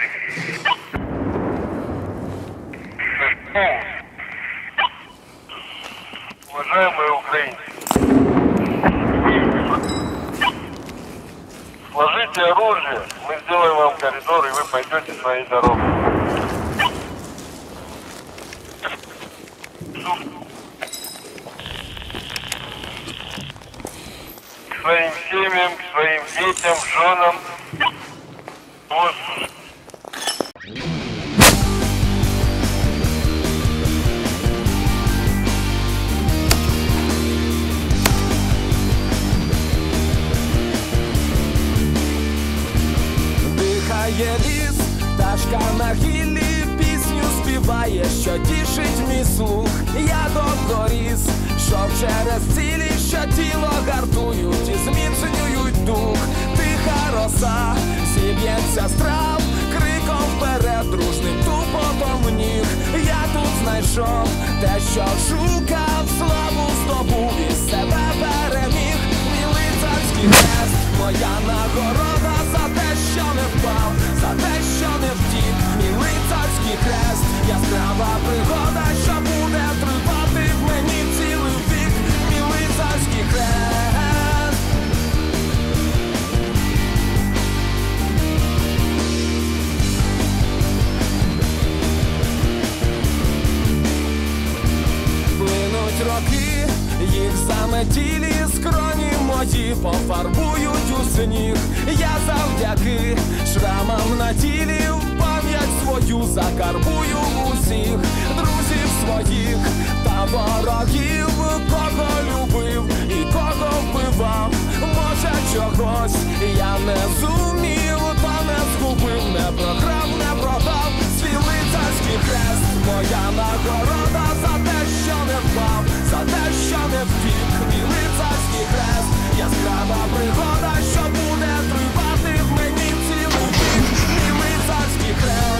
Уважаемые украинцы, сложите оружие, мы сделаем вам коридор, и вы пойдете своей дорогой. К своим семьям, к своим детям, женам. Вот. Дихає ліс, пташка на гіллі пісню співає, що тішить мій слух. Я довгоріс, що через цілі, що тіло гартують і зміцнюють дух. Тиха роса, зіб'ється з трав, криком вперед, дружним тупотом ніг. Я тут знайшов те, що шукав, славу здобув і себе переміг. Мій лицарський хрест, моя нагорода за те, що не впав, за те, що не втік. Мій лицарський хрест, яскрава пригода, що буде тривати в мені цілий вік. Мій лицарський хрест. Плинуть роки, їх заметілі скроні мої пофарбують у сніг. Я завдяки шрамам на тілі в пам'ять свою закарбую усіх друзів своїх та ворогів, кого любив і кого вбивав. Може чогось я не зумів, та не згубив, не програв, не продав. Свій лицарський хрест, моя нагорода за те, що не впав, за те, що не втік. Мій лицарський хрест, яскрава пригода, що буде тривати в мені цілий вік. Мій лицарський хрест.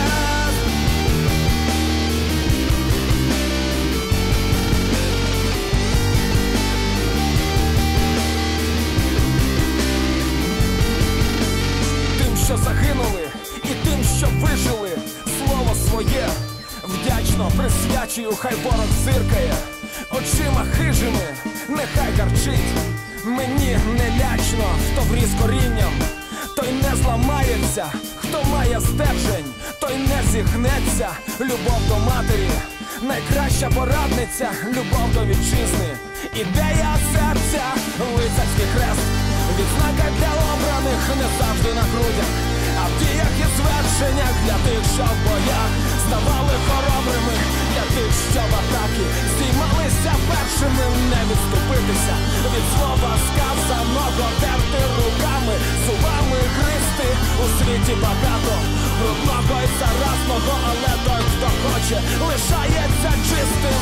Тим, що загинули, і тим, що вижили, слово своє вдячно присвячую, хай ворог зиркає очима хижими, нехай гарчить. Мені не лячно, хто вріс корінням, той не зламається, хто має стержень, той не зігнеться. Любов до матері, найкраща порадниця, любов до вітчизни, ідея серця, лицарський хрест. Відзнака для обраних не завжди на грудях, а в діях і звершеннях для тих, що в боях ставали хоробрими, для тих, що в атаки здіймалися першими. Не відступитися від слова сказаного, терти руками, зубами гризти. У світі багато брудного і заразного, але той, хто хоче, лишається чистим.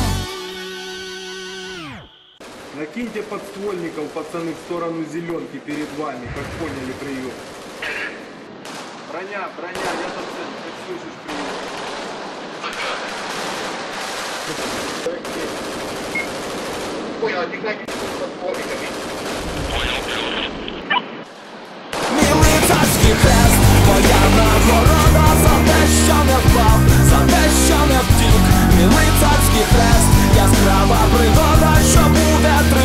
Накиньте подствольников, пацаны, в сторону зеленки перед вами, как поняли прием. Броня, броня, я тут как слышишь прием. Понял, отдыхайте с подствольниками. Мій лицарський хрест, моя нагорода за те, що не впав, за те, що не втік. Мій лицарський хрест, яскрава пригода, що буде тривати.